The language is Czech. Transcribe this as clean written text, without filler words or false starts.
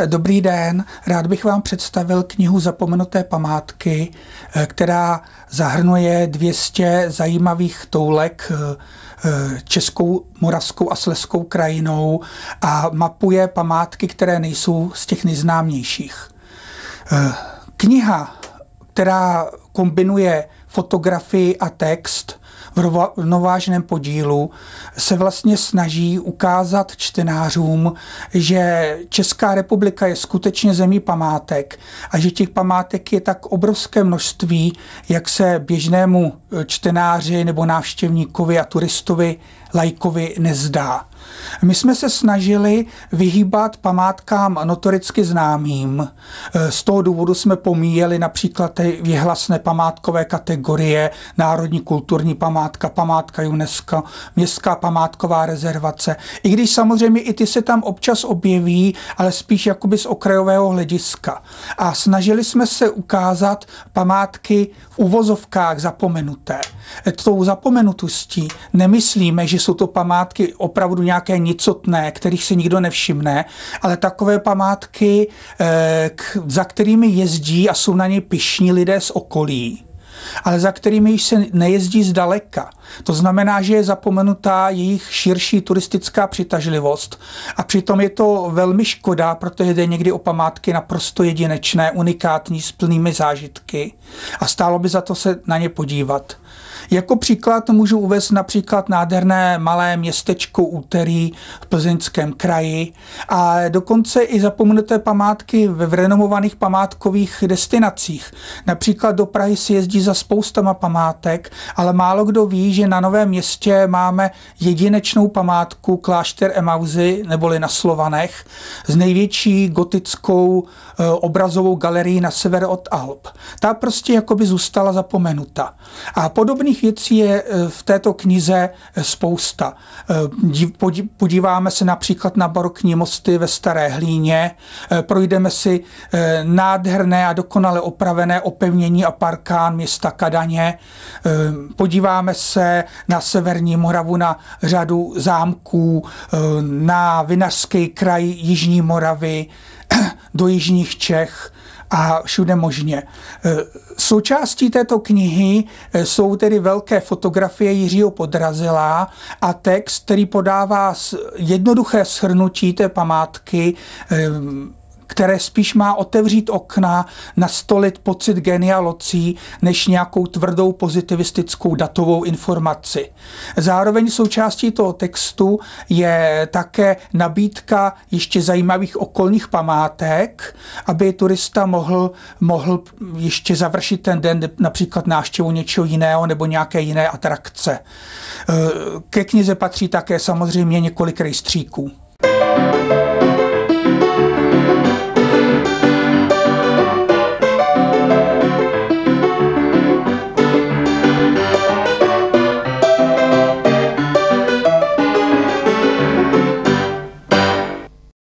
Dobrý den, rád bych vám představil knihu Zapomenuté památky, která zahrnuje 200 zajímavých toulek českou, moravskou a slezskou krajinou a mapuje památky, které nejsou z těch nejznámějších. Kniha, která kombinuje fotografii a text v rovnovážném podílu, se vlastně snaží ukázat čtenářům, že Česká republika je skutečně zemí památek a že těch památek je tak obrovské množství, jak se běžnému čtenáři nebo návštěvníkovi a turistovi laikovi nezdá. My jsme se snažili vyhýbat památkám notoricky známým. Z toho důvodu jsme pomíjeli například ty věhlasné památkové kategorie, národní kulturní památka, památka UNESCO, městská památková rezervace. I když samozřejmě i ty se tam občas objeví, ale spíš jakoby z okrajového hlediska. A snažili jsme se ukázat památky v uvozovkách zapomenuté. Tou zapomenutostí nemyslíme, že jsou to památky opravdu nějaké nicotné, kterých se nikdo nevšimne, ale takové památky, za kterými jezdí a jsou na ně pyšní lidé z okolí, ale za kterými již se nejezdí zdaleka. To znamená, že je zapomenutá jejich širší turistická přitažlivost a přitom je to velmi škoda, protože jde někdy o památky naprosto jedinečné, unikátní, s plnými zážitky a stálo by za to se na ně podívat. Jako příklad můžu uvést například nádherné malé městečko Úterý v Plzeňském kraji a dokonce i zapomenuté památky v renomovaných památkových destinacích. Například do Prahy se jezdí za spoustama památek, ale málo kdo ví, že na Novém Městě máme jedinečnou památku klášter Emauzy neboli na Slovanech s největší gotickou obrazovou galerií na sever od Alp. Ta prostě jakoby zůstala zapomenuta. A podobných věcí je v této knize spousta. Podíváme se například na barokní mosty ve Staré Hlíně, projdeme si nádherné a dokonale opravené opevnění a parkán města Kadaně, podíváme se na severní Moravu na řadu zámků, na vinařský kraj Jižní Moravy, do jižních Čech a všude možně. Součástí této knihy jsou tedy velké fotografie Jiřího Podrazila a text, který podává jednoduché shrnutí té památky, které spíš má otevřít okna, nastolit pocit genia loci, než nějakou tvrdou pozitivistickou datovou informaci. Zároveň součástí toho textu je také nabídka ještě zajímavých okolních památek, aby turista mohl ještě završit ten den například návštěvou něčeho jiného nebo nějaké jiné atrakce. Ke knize patří také samozřejmě několik rejstříků.